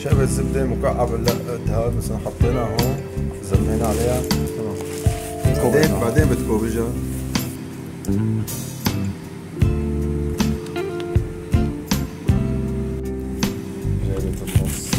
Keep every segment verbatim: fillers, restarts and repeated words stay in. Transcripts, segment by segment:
شقفة زبدة مكعب قدها بس حطيناها هون زمينا عليها تمام. بعدين بعدين بتكوبجها جايبة النص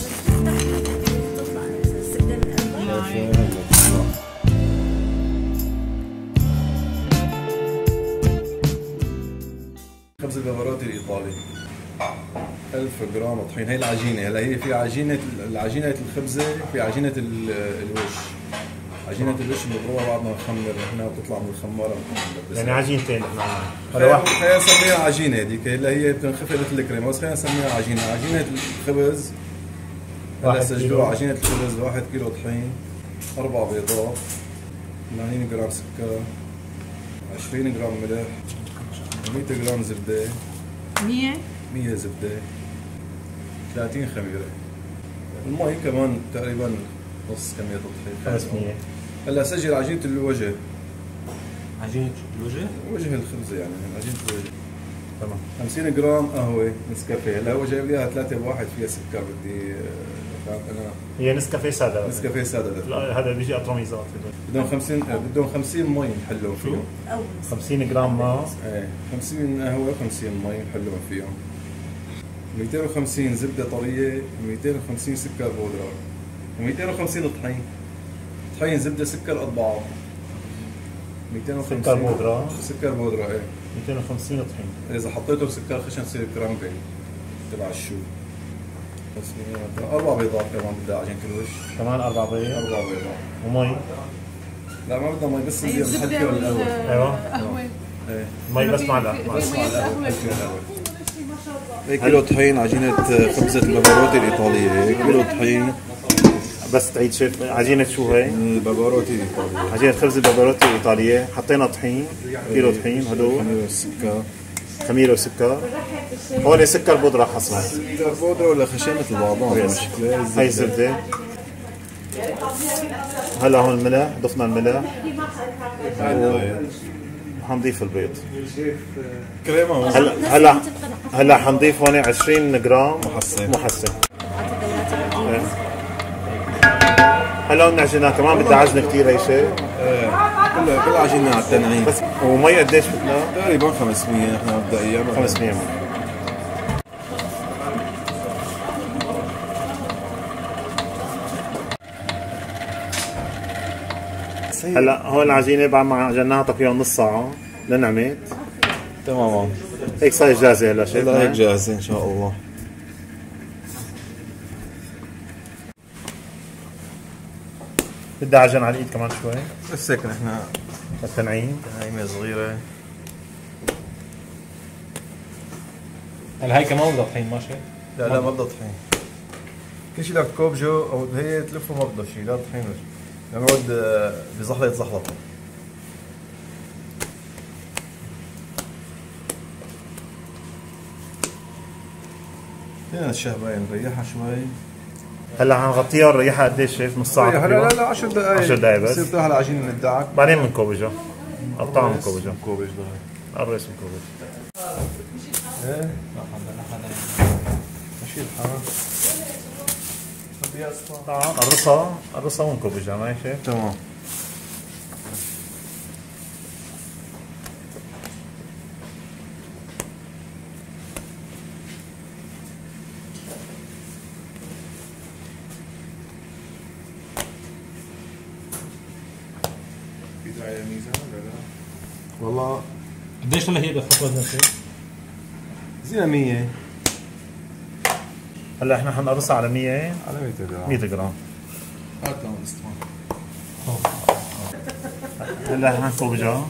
خبز البافاراتي الإيطالي ألف جرام طحين. هي العجينة. هلا هي في عجينة العجينة الخبزة في عجينة الوش. عجينة الوش بنضربها بعد ما نخمر هنا وبتطلع من الخمارة. يعني عجينتين احنا هلا واحد خلينا نسميها عجينة هذيك. هلا هي بتنخفق مثل الكريمة بس خلينا نسميها عجينة. عجينة الخبز هلا سجلوها عجينة الخبز واحد كيلو طحين، أربع بيضات، ثمانين جرام سكر، عشرين جرام ملح، مية جرام زبدة، مية مية زبدة، ثلاثين خميرة. المي كمان تقريبا نص كمية الطحين خمسمية. هلا سجل عجينة الوجه. عجينة الوجه؟ وجه الخبزة يعني عجينة الوجه. تمام. خمسين جرام قهوة نسكافيه. هلا هو جايب لي اياها ثلاثة بواحد فيها سكر بدي فهمت انا. هي نسكافيه سادة. نسكافيه سادة. لا هذا بيجي اتراميزات بدهم خمسين بدهم خمسين مي نحلهم فيهم. خمسين جرام ماء. ايه خمسين قهوة وخمسين مي نحلهم فيهم. مئتين وخمسين زبدة طرية، مئتين وخمسين سكر بودرة، ومئتين وخمسين طحين. طحين زبدة سكر قد بعض. مئتين وخمسين سكر بودرة. سكر بودرة ايه. مئتين وخمسين طحين. إذا حطيته بسكر خشن تصير كرامبل تبع الشو. أربع بيضات كمان بدها عجينة الوش. كمان أربع بيض. أربع بيضات. ومي. لا ما بدنا مي بس نزيد الحلكة والقهوة. أيوه. قهوة. ايه. مي بس مع القهوة. مع القهوة. هي كيلو طحين عجينة خبزة البافاروتي الإيطالية. كيلو طحين. بس تعيد شيف عجينة شو هي؟ البافاروتي الإيطالية. عجينة خبز البافاروتي الإيطالية. حطينا طحين كيلو طحين هدول. خميرة وسكر. خميرة وسكر. هون سكر بودرة حصلة. سكر بودرة ولا خشن مثل بعضهم مشكلة. هاي الزبدة. هلا هون الملح ضفنا الملح. حنضيف البيض. كريمة. هلا هلا هلا حنضيف هون عشرين جرام محسن. محسن. هلا هون عجينة كمان بدها عجنة كثير هي شيء. ايه كلها كلها عجينة على التنعيم. بس ومي قديش بدنا؟ تقريبا خمسمية نحن مبدئيا. خمسمية مي. هلا هون العجينة بعد ما عجناها تقريبا نص ساعة لنعمت. تماما. هيك صارت جاهزة هلا شايف؟ هلا هيك جاهزة ان شاء الله. بدها عجن على الايد كمان شوي بس هيك نحن للتنعيم. تنعيمة صغيرة. هلا هي كمان بدها طحين ماشي؟ لا لا ما بدها طحين. كل شيء لك كوبجو او هي تلفه ما بدها شيء لا طحين ولا شيء. نقعد بزحلط زحلطة. فينا الشهباية نريحها شوي. هلا حنغطيها ونريحها قديش شايف؟ نص ساعة لا لا لا عشر دقائق. عشر دقائق بس. بتصير تروح على العجينة من الدعك. بعدين بنكوبجها. قطعها بنكوبجها. كوبج ضهري. الرئيس بنكوبج. ايه ماشي الحال. طبعا قرصها قرصها ونكوبجها ماشي؟ تمام. في داعي للميزان ولا لا؟ والله قديش هلا هي بخط وزن شيء؟ زينا مية. هلا احنا حنقرصها على مية. على مية جرام. مية جرام. هات لهم الاستوان. هلا حنكوبجها.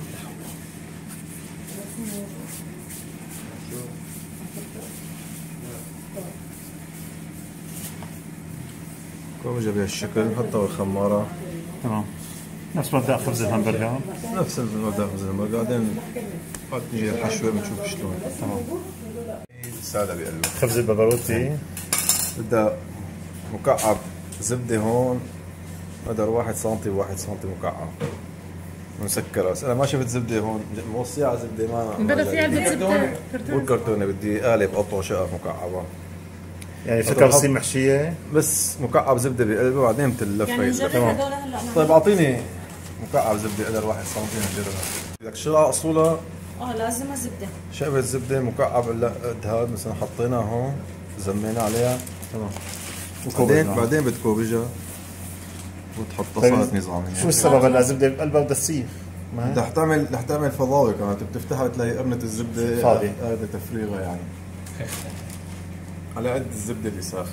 كوبجة بهالشكل نحطها بالخمارة. تمام. نفس مبدأ خبز الهمبرجر. نفس المبدأ خبز الهمبرجر. بعدين وقت نجي الحشوة بنشوف شلون. تمام. سادة بقلبه. خبز البافاروتي بدها مكعب زبدة هون قدر واحد سنتي بواحد سنتي مكعب مسكرة. بس أنا ما شفت زبدة هون موصية على زبدة ما بدها في علبة زبدة. والكرتونة بدي قالب قطع شقف مكعبة. يعني فكرة بتصير محشية بس مكعب زبده بقلبه وبعدين بتلف. يعني نجرب هدول هلا. طيب اعطيني مكعب زبده قدر واحد سنتين نجربها. بدك تشتغل اصولها. اه لازم زبده. شقفة زبده مكعب قد هذا مثلا حطيناه هون زمينا عليها تمام. بعدين بعدين بتكوبجها وتحطها صارت نظاميه. شو السبب هلا الزبده بقلبها بدها تسيح؟ رح تعمل رح تعمل فضاوه كمان بتفتحها بتلاقي قرنة الزبده فاضية. هذا تفريغها يعني على قد الزبده اللي ساخت.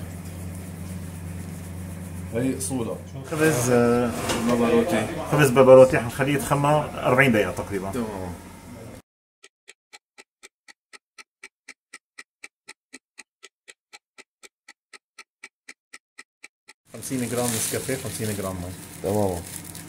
هي اصولها. خبز باباروتي. خبز باباروتي حنخليه يتخمر أربعين دقيقة تقريبا. تمام. خمسين جرام نسكافيه خمسين جرام مي. تمام.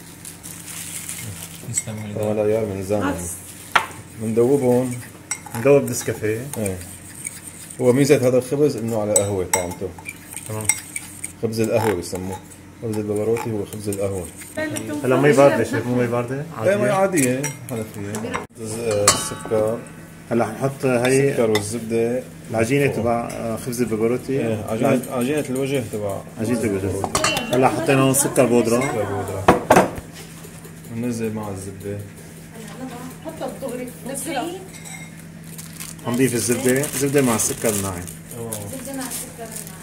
تمام العيار من زمان بندوبهم. ندوب نسكافيه. ايه هو ميزة هذا الخبز انه على قهوة طعمته. تمام. خبز القهوة بسموه. خبز الباباروتي هو خبز القهوة. هلا مي باردة شايف مو مي باردة؟ ايه مي عادية حنفية. السكر. هلا حنحط هي السكر والزبدة. العجينة تبع خبز الباباروتي. ايه عجينة عجينة الوجه تبع عجينة الوجه. هلا حطينا هون سكر بودرة. سكر بودرة. وننزل مع الزبدة. حطها بالدغري نزلها. حنضيف الزبدة، زبدة مع السكر الناعم. زبده مع السكر الناعم.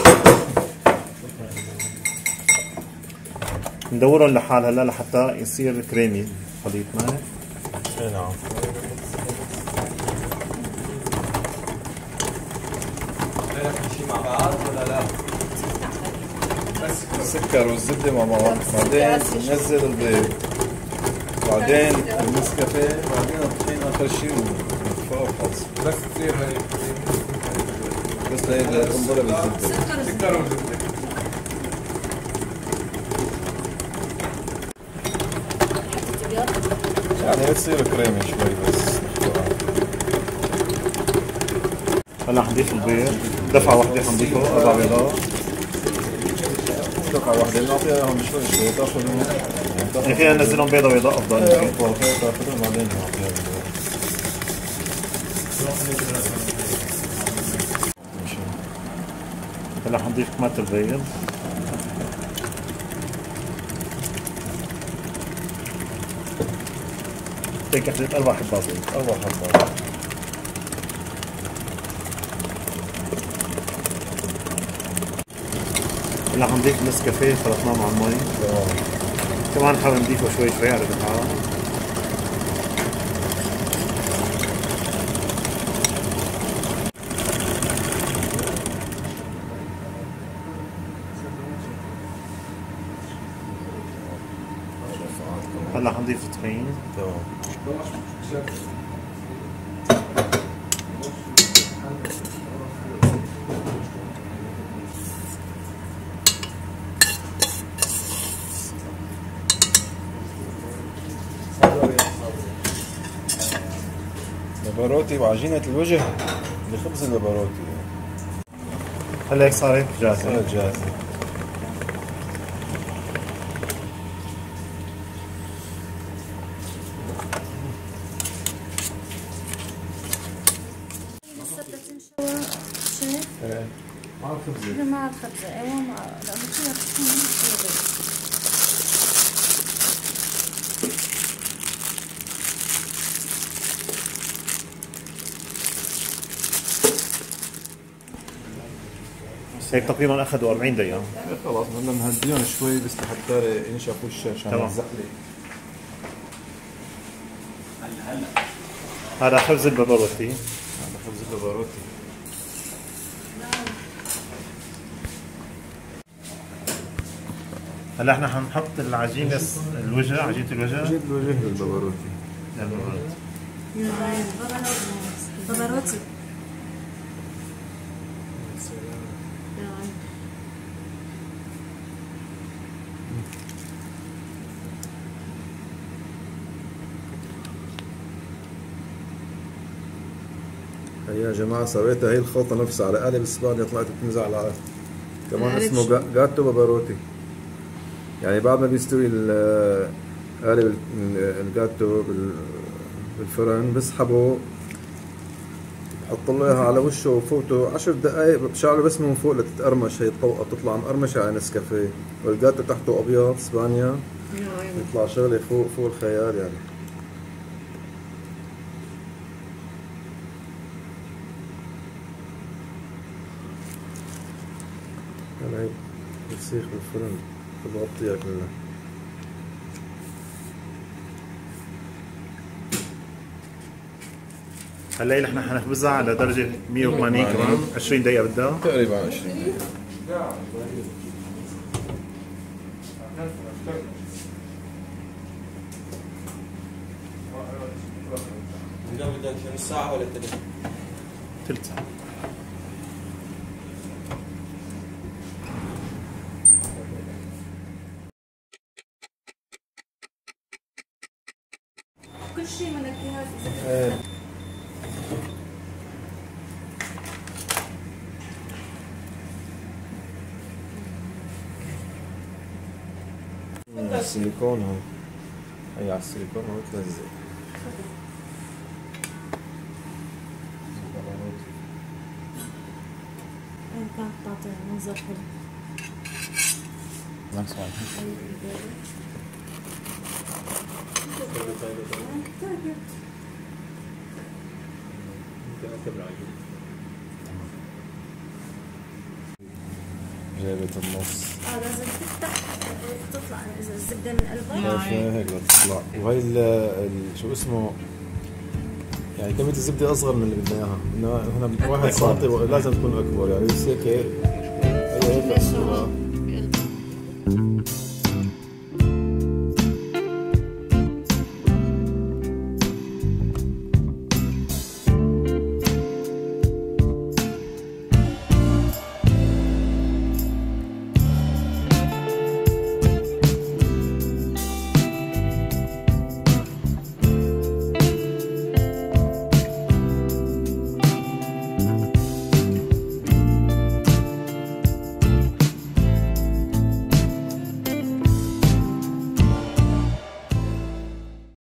ندورهم لحال هلا لحتى يصير كريمي الخليط معي. اي نعم. شيء مع بعض ولا لا؟ السكر والزبدة مع بعض، بعدين ننزل البيض، بعدين النسكافيه، بعدين الطحين آخر شيء ونطفئها وخلص. بس تصير هي بس هي تنضرب الزبدة. سكر وزبدة. يعني بتصير كريمي شوي بس. هلا حنضيف البيض، دفعة واحدة حنضيفه أربع بيضات. دفعة واحدة نعطيها اياهم شوي شوي تاخذ يعني فينا ننزلهم بيضة بيضاء أفضل. ايه افضل فيها تاخذهم بعدين نعطيها البيض. هلا حنضيف كمية البيض. هيك حطيت أربع حبات بيض. أربع حبات. هلا حنضيف نسكافيه خلطناه مع المي. كمان حاول نضيفه شوي شوي على البتاع. هلا حنضيف طحين. تمام. باباروتي وعجينة الوجه لخبز الباباروتي. هلا هيك صارت جاهزة. صارت جاهزة. لسه بدها تنشوى شيف؟ ايه مع الخبزة. مع الخبزه ايوه مع لانه فيها طحين. هيك تقريبا اخذوا أربعين دقيقة. خلاص بدنا نهديهم شوي بس لحتى ينشفوا الشاشه عشان الزقلة. هذا خبز الباباروتي. هذا خبز الباباروتي. هلا احنا حنحط العجينة الوجه، عجينة الوجه. عجينة الوجه للباباروتي. الباباروتي. الباباروتي. هي يا جماعة سويتها هي الخلطة نفسها على قالب اسبانيا طلعت بتنزع على كمان اسمه جا- جاتو باباروتي. يعني بعد ما بيستوي ال- قالب ال- الجاتو بال- بالفرن بسحبه حط له اياها على وشه وفوته عشر دقائق بشعله بس من فوق لتتقرمش، هي الطبقه تطلع مقرمشه على نسكافيه، والجاتو تحته ابيض اسبانيا يطلع شغله فوق فوق الخيال يعني. هلا هي بتسيخ بالفرن بتغطيها كلها. هلا نحن حنخبزها على درجة مية وثمانين كمان عشرين دقيقة بدها تقريبا عشرين دقيقة. بدك نص ساعة ولا ثلث؟ ثلث ساعة. كل شيء بدك اياه. السيليكون هاي هي على السيليكون هاي تلزق. كانت تعطي منظر حلو. نفس واحد. جابت النص. اه لازم تفتح تطلع اذا الزبده من قلبها. شايفة هيك بتطلع، وهي ال ال- شو اسمه يعني كمية الزبدة أصغر من اللي بدنا إياها، إنه هنا واحد سنتي لازم تكون أكبر يعني، بس هيك هي هيك